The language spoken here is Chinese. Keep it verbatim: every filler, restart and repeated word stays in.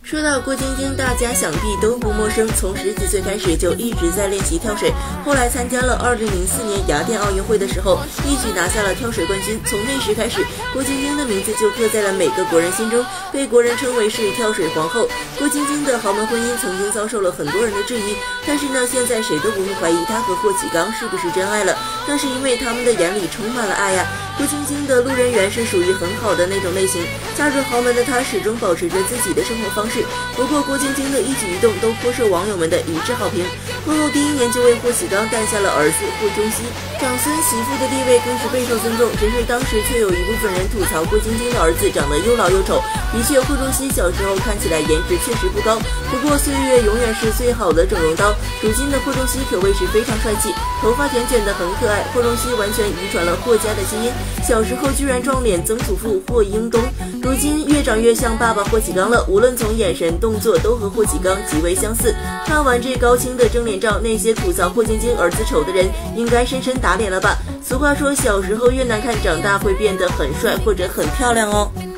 说到郭晶晶，大家想必都不陌生，从十几岁开始就一直在练习跳水，后来参加了二零零四年雅典奥运会的时候，一举拿下了跳水冠军。从那时开始，郭晶晶的名字就刻在了每个国人心中，被国人称为是跳水皇后。郭晶晶的豪门婚姻曾经遭受了很多人的质疑，但是呢，现在谁都不会怀疑她和霍启刚是不是真爱了，那是因为他们的眼里充满了爱呀。郭晶晶的路人缘是属于很好的那种类型，嫁入豪门的她始终保持着自己的生活方式。不过郭晶晶的一举一动都颇受网友们的一致好评，婚后第一年就为霍启刚诞下了儿子霍中熙，长孙媳妇的地位更是备受尊重。只是当时却有一部分人吐槽郭晶晶的儿子长得又老又丑，的确霍中熙小时候看起来颜值确实不高，不过岁月永远是最好的整容刀，如今的霍中熙可谓是非常帅气，头发卷卷的很可爱。霍中熙完全遗传了霍家的基因，小时候居然撞脸曾祖父霍英东，如今越长越像爸爸霍启刚了，无论从眼神动作都和霍启刚极为相似。看完这高清的正脸照，那些吐槽霍晶晶儿子丑的人应该深深打脸了吧。俗话说，小时候越难看，长大会变得很帅或者很漂亮哦。